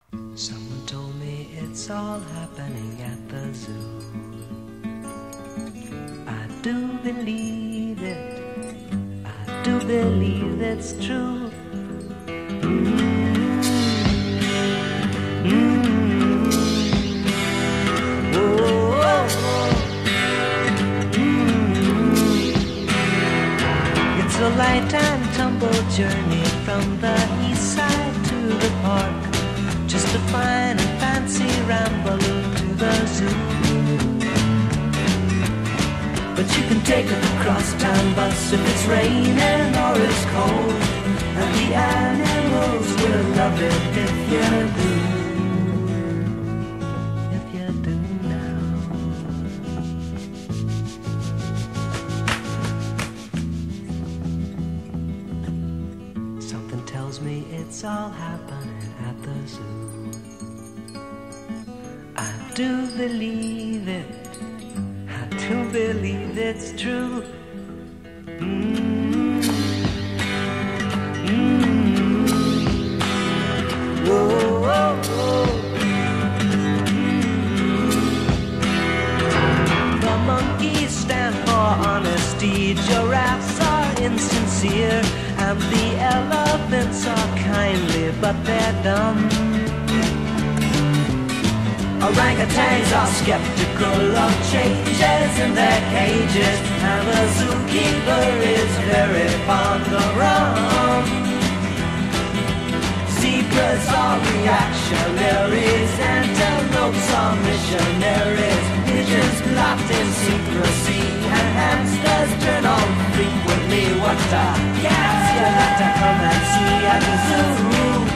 Someone told me it's all happening at the zoo. I do believe it. I do believe it's true. It's a lifetime tumble journey from the east side to the park, just a fine and fancy ramble to the zoo. But you can take a crosstown bus if it's raining or it's cold, and the animals will love it if you do. If you do now. Something tells me it's all happening at the zoo. I do believe it. I do believe it's true. Whoa, whoa, whoa. The monkeys stand for honesty, giraffes are insincere, and the elephants are kindly, but they're dumb. Orangutans are skeptical of changes in their cages, and the zookeeper is very fond of rum. Zebras are reactionaries, antelopes are missionaries, pigeons locked in secrecy, and hamsters turn on frequently. What a gas you like to come and see at the zoo.